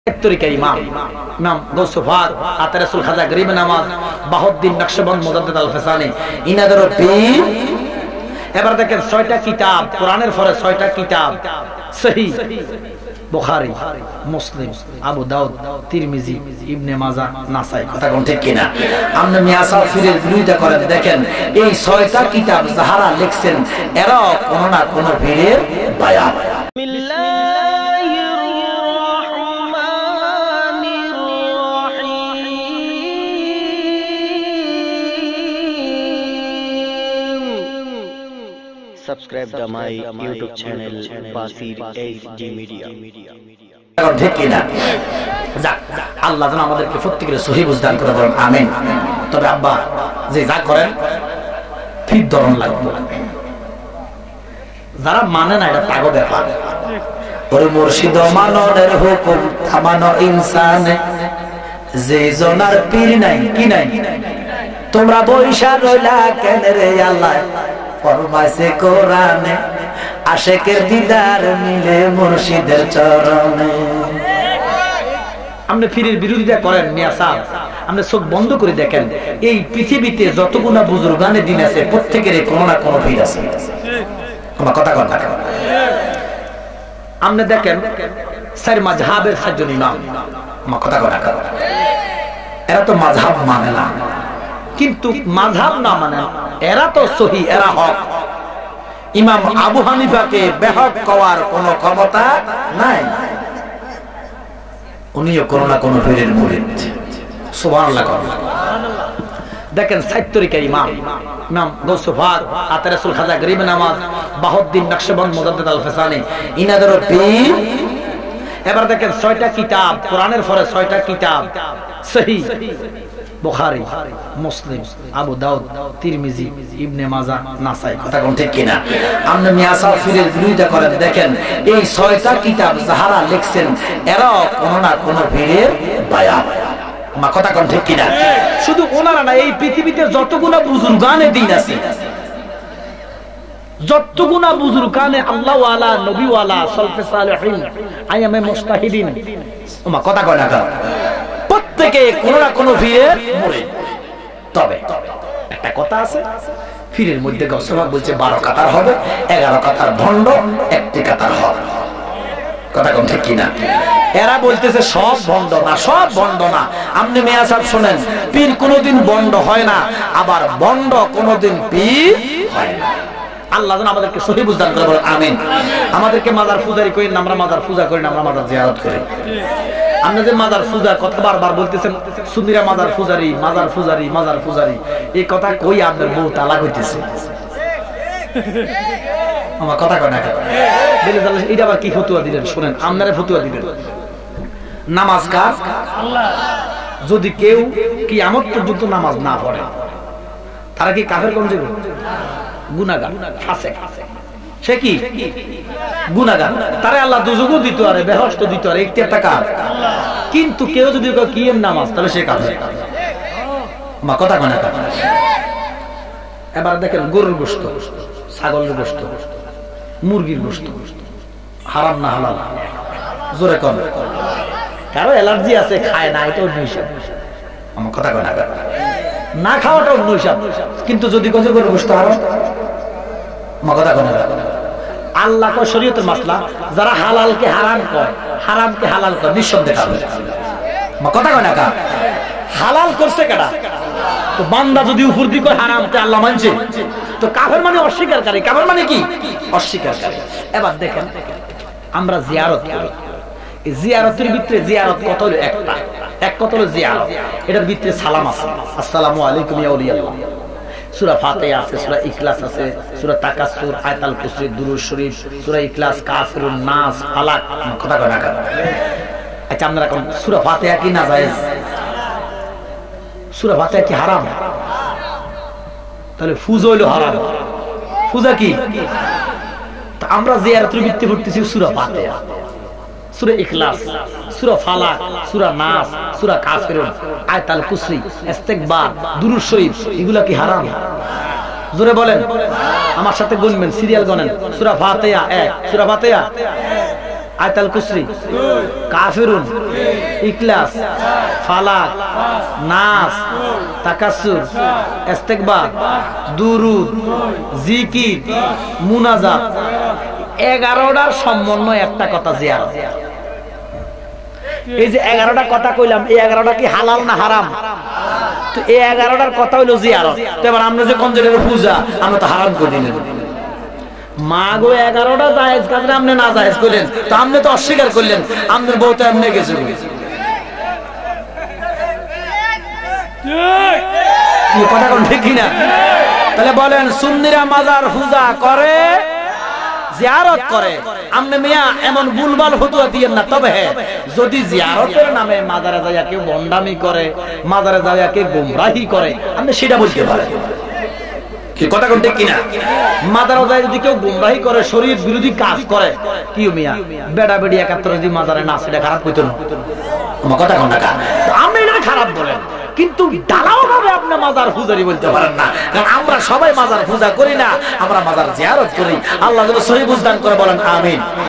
তরিকার ইমাম ইমাম গৌসফাক আতা রাসূল খাজা গরিব নামাজ বাহুদ্দিন নকশবন্দ মুজাদ্দিদ আল ফিসানি ইনাদের পীর। এবার দেখেন 6টা কিতাব কোরআনের পরে 6টা কিতাব সহিহ বুখারী মুসলিম আবু দাউদ তিরমিজি ইবনে মাজাহ নাসাই। কথা কোন ঠিক কিনা? আপনি মিয়া সাফিরের বিরোধিতা করেন, দেখেন এই 6টা কিতাব যারা লিখছেন এরা কোন না কোন পীরের বায়াত। Subscribe to my YouTube channel Basir HD Media. ঠিক কিনা? যাক, আল্লাহ যেন আমাদেরকে প্রত্যেকের সহিহ বুঝদান করে বলেন আমিন। তবে আব্বা যে যা করেন ঠিক ধরন লাগবে, যারা মানে না এটা পাগল ব্যাপার। ওরে মুর্শিদ মাননের হুকুম থামানো ইনসান, যে জনার পীর নাই কি নাই তোমরা বইসা রইলা কেন রে? আল্লাহ ফরমাইছে কোরআনে আশিকের দিদার মিলে মুর্শিদের চরণে। আপনি পীরের বিরোধিতা করেন মিয়া সাহেব, আপনি চোখ বন্ধ করে দেখেন এই পৃথিবীতে যতগুলা বুজুর্গানে দিন আছে প্রত্যেকের কোনো না কোনো পীর আছে। আমার কথা কথা আপনি দেখেন চার মাযহাবের 4 জন ইমাম। আমার কথা কথা এরা তো মাযহাব মানে না, কিন্তু মাযহাব না মানে এরা তো সহি, এরা হক। ইমাম আবু হানিফাকে বেহক কওয়ার কোন ক্ষমতা নাই, উনিও কোন না কোন পীরের মুরিদ। সুবহানাল্লাহ। দেখেন 4 তরিকার ইমাম ইমাম গৌসফাক আতা রাসূল খাজা গরিব নামাজ বাহুদ্দিন নকশবন্দ মুজাদ্দিদ আল ফিসানি ইনাদের পীর। এবার দেখেন 6টা কিতাব কোরআনের পরে 6টা কিতাব সহিহ বুখারী মুসলিম আবু দাউদ তিরমিজি ইবনে মাজাহ নাসাই। কথা কোন ঠিক কিনা? আপনি মিয়া সাফিরের বিরোধিতা করেন, দেখেন এই 6টা কিতাব যারা লিখছেন এরা কোন না কোন পীরের বায়াত। আমার কথা কোন ঠিক কিনা? শুধু ওনারা না, এই পৃথিবীতে যতগুলা বুজুর্গানে দিন আছে, যতগুলা বুজুর্গানে আল্লাহ ওয়ালা নবী ওয়ালা সালফে সালেহিন আইয়ামে মুস্তাহিদিন, আমার কথা কয় না প্রত্যেকে কোন না কোন পীরের মুরিদ। তবে একটা কথা আছে, পীরের মধ্যে গৌসফাক বলছে 12 কাতার হবে, 11 কাতার ভণ্ড, 1টি কাতার হবে। কথা কোন ঠিক কিনা? এরা বলতেছে সব ভণ্ড না, সব ভণ্ড না। আপনি মিয়া সাহেব শুনেন, পীর কোনোদিন ভণ্ড হয় না, আবার ভণ্ড কোনোদিন পীর হয় না। আল্লাহ যেন আমাদেরকে সহিহ বুঝদান করে বলেন আমিন। আমাদেরকে মাজার পূজারি করি না, আমরা মাজার পূজা করি না, আমরা মাজার জিয়ারত করি। আপনি যে মাজার পূজার কথা বারবার বলতেছেন, সুন্নিরা মাজার পূজারি মাজার পূজারি মাজার পূজারি, এই কথা কই আপনার বউ তালাক হইতেছে। আমার কথা কয় না এটা আবার কি ফতুয়া দিলেন? শুনেন, আপনারা ফতুয়া দিবেন নামাজ কাজ আল্লাহ। যদি কেউ কিয়ামত পর্যন্ত নামাজ না পড়ে তারা কি কাফের কোন যাবে? গুনাহগার ফাসিক। সে কি গুনাহগার, তারে আল্লাহ দুজকও দিত আরে বেহেশত দিত আরে ইখতিয়ার টাকা। কিন্তু কেউ যদি কিয়াম নামাজ তাহলে সে কাফের। মা কথা কোন না? এবার দেখেন গরুর গোশত, ছাগলের গোশত, মুরগির গোশত হারাম না হালাল? জোরে কোন? কারো অ্যালার্জি আছে খায় না, এটাও নৈশাব। আমার কথা কোন না? খাওয়াটাও নৈশাব, কিন্তু যদি গরুর গোশত হারাম, আমার কথা কোন? আল্লাহ কয় শরীয়তের মাসলা, যারা হালালকে হারাম কয়, হারামকে হালাল কয়, নিঃসন্দেহে কাফের। আমার কথা কয় না? হালাল করছে কারা? তো বান্দা যদি উপর দিকে কয় হারাম, তে আল্লাহ মানছে, তো কাফের মানে অস্বীকারকারী। কাফের মানে কি? অস্বীকারকারী। এবার দেখেন আমরা জিয়ারত করি, এই জিয়ারতের ভিতরে জিয়ারত কত হলো? একটা এক কত হলো জিয়ারত, এটার ভিতরে সালাম আছে, আসসালামু আলাইকুম ইয়া আউলিয়াল্লাহ। সূরা ফাতিহা আছে, সূরা ইখলাস আছে, সূরা তাকাসসুর, আয়াতুল কুরসি, দুরূদ শরীফ, সূরা ইখলাস, কাফিরুন নাস, ফালাক। কথা কয় না? আচ্ছা আপনারা কোন সূরা ফাতিহা কি না জায়েজ? সূরা ফাতিহা কি হারাম? তাহলে ফুজ হইলো হারাম। ফুজা কি? তা আমরা জিয়ারতের ভিত্তি করতেছি সূরা ফাতিহা, সূরা ইখলাস, সূরা ফালাক, সূরা নাস, সূরা কাফিরুন, আয়াতুল কুরসি, ইস্তিগফার, দুরূদ শরীফ, এগুলা কি হারাম? জোরে বলেন, আমার সাথে গুনবেন, সিরিয়াল গণেন। সূরা ফাতিহা 1, সূরা ফাতিহা আয়াতুল কুরসি, কাফিরুন, ইখলাস, ফালাক, নাস, তাকাসসুর, ইস্তিগফার, দুরুদ, জিকির, মুনাজাত, 11টার সমন্বয় একটা কথা জিয়ারত। এই যে 11টা কথা কইলাম, এই 11টা কি হালাল না হারাম? তো এই 11টার কথা হইলো জিয়ারত। তো এবার আমরা যে কোন জায়গায় পূজা, আমরা তো হারাম করে দিলেন। মা গো 11টা জায়েজ কাজ আপনি না জায়েজ করলেন, তো আপনি তো অস্বীকার করলেন, আমাদের বউ তো এমনি গেছে। কি কথা কোন ঠিক কিনা? তাহলে বলেন সুন্নিরা মাজার পূজা করে, জিয়ারত করে, আমনে মিয়া এমন বুলবাল ফতোয়া দিয়েন না। তবে হ্যাঁ, যদি জিয়ারতের নামে মাজারে যাইয়া কেউ বন্ডামি করে, মাজারে যাইয়া কেউ গোমরাহি করে, আপনি সেটা বলতে পারেন। কি কথা কোন ঠিক কিনা? মাজারে যায় যদি কেউ গোমরাহি করে, শরীয়ত বিরোধী কাজ করে, কি মিয়া বেড়া বেড়ি একাত্তর যদি মাজারে না, সেটা খারাপ কইতো না? আমার কথা কোন টাকা আপনি এটা খারাপ বলেন, কিন্তু ডালাও ভাবে আপনি মাজার পূজারি বলতে পারেন না। কারণ আমরা সবাই মাজার পূজা করি না, আমরা মাজার জিয়ারত করি। আল্লাহ যেন সহি বুঝদান করে বলেন আমিন।